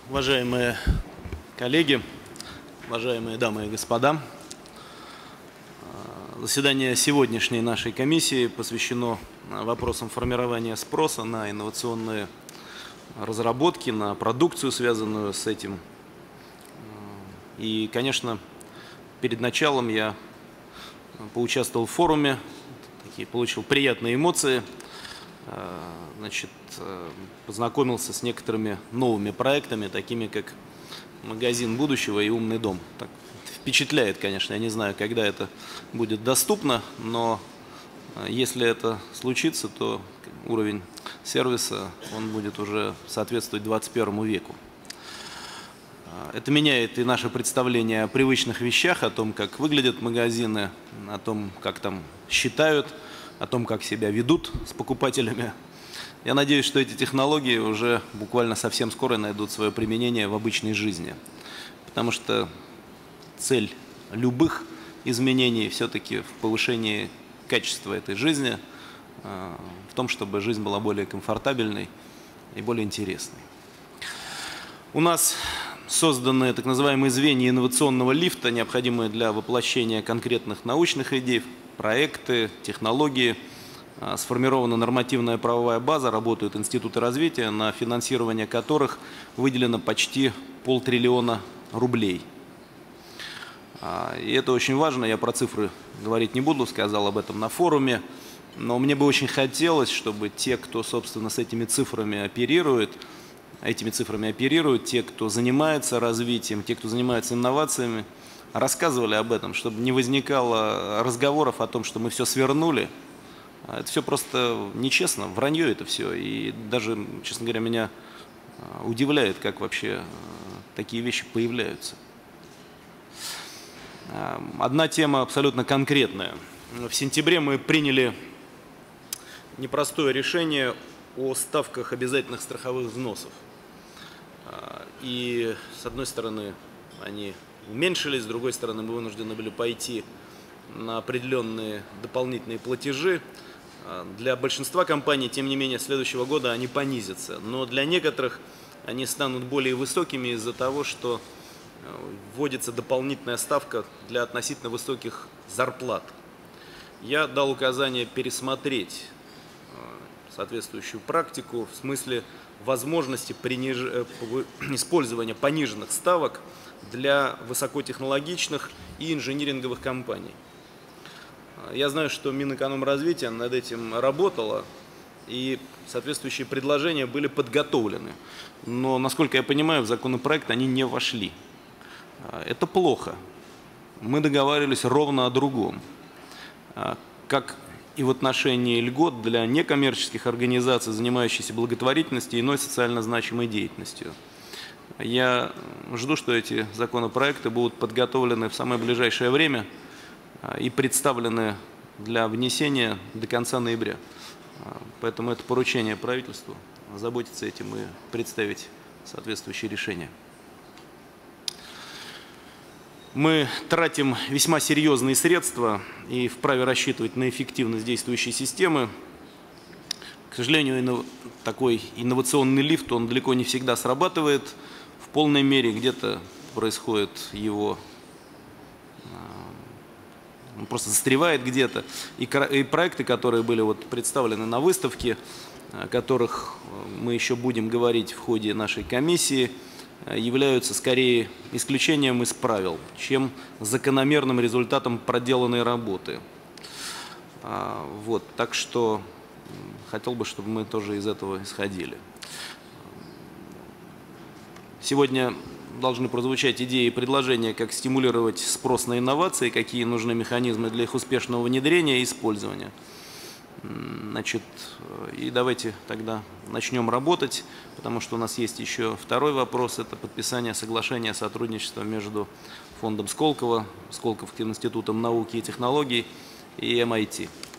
Уважаемые коллеги, уважаемые дамы и господа, заседание сегодняшней нашей комиссии посвящено вопросам формирования спроса на инновационные разработки, на продукцию, связанную с этим. И, конечно, перед началом я поучаствовал в форуме, получил приятные эмоции, познакомился с некоторыми новыми проектами, такими как «Магазин будущего» и «Умный дом». Так, впечатляет, конечно, я не знаю, когда это будет доступно, но если это случится, то уровень сервиса он будет уже соответствовать 21 веку. Это меняет и наше представление о привычных вещах, о том, как выглядят магазины, о том, как там считают, о том, как себя ведут с покупателями. Я надеюсь, что эти технологии уже буквально совсем скоро найдут свое применение в обычной жизни. Потому что цель любых изменений все-таки в повышении качества этой жизни, в том, чтобы жизнь была более комфортабельной и более интересной. У нас созданы так называемые звенья инновационного лифта, необходимые для воплощения конкретных научных идей, проекты, технологии. Сформирована нормативная правовая база, работают институты развития, на финансирование которых выделено почти 500 миллиона рублей. И это очень важно, я про цифры говорить не буду, сказал об этом на форуме, но мне бы очень хотелось, чтобы те, кто, собственно, с этими цифрами оперирует, те, кто занимается развитием, те, кто занимается инновациями, рассказывали об этом, чтобы не возникало разговоров о том, что мы все свернули. Это все просто нечестно, вранье это все. И даже, честно говоря, меня удивляет, как вообще такие вещи появляются. Одна тема абсолютно конкретная. В сентябре мы приняли непростое решение о ставках обязательных страховых взносов. И с одной стороны они уменьшились, с другой стороны мы вынуждены были пойти на определенные дополнительные платежи. Для большинства компаний, тем не менее, с следующего года они понизятся. Но для некоторых они станут более высокими из-за того, что вводится дополнительная ставка для относительно высоких зарплат. Я дал указание пересмотреть соответствующую практику в смысле возможности использования пониженных ставок для высокотехнологичных и инжиниринговых компаний. Я знаю, что Минэкономразвития над этим работало, и соответствующие предложения были подготовлены. Но, насколько я понимаю, в законопроект они не вошли. Это плохо. Мы договаривались ровно о другом. Как и в отношении льгот для некоммерческих организаций, занимающихся благотворительностью и иной социально значимой деятельностью. Я жду, что эти законопроекты будут подготовлены в самое ближайшее время и представлены для внесения до конца ноября. Поэтому это поручение правительству заботиться этим и представить соответствующие решения. Мы тратим весьма серьезные средства и вправе рассчитывать на эффективность действующей системы. К сожалению, такой инновационный лифт, он далеко не всегда срабатывает в полной мере, где-то происходит его, он просто застревает где-то. И проекты, которые были представлены на выставке, о которых мы еще будем говорить в ходе нашей комиссии, являются скорее исключением из правил, чем закономерным результатом проделанной работы. Так что хотел бы, чтобы мы тоже из этого исходили. Сегодня должны прозвучать идеи и предложения, как стимулировать спрос на инновации, какие нужны механизмы для их успешного внедрения и использования. И давайте тогда начнем работать, потому что у нас есть еще второй вопрос, это подписание соглашения о сотрудничестве между фондом Сколково, Сколковским институтом науки и технологий и MIT.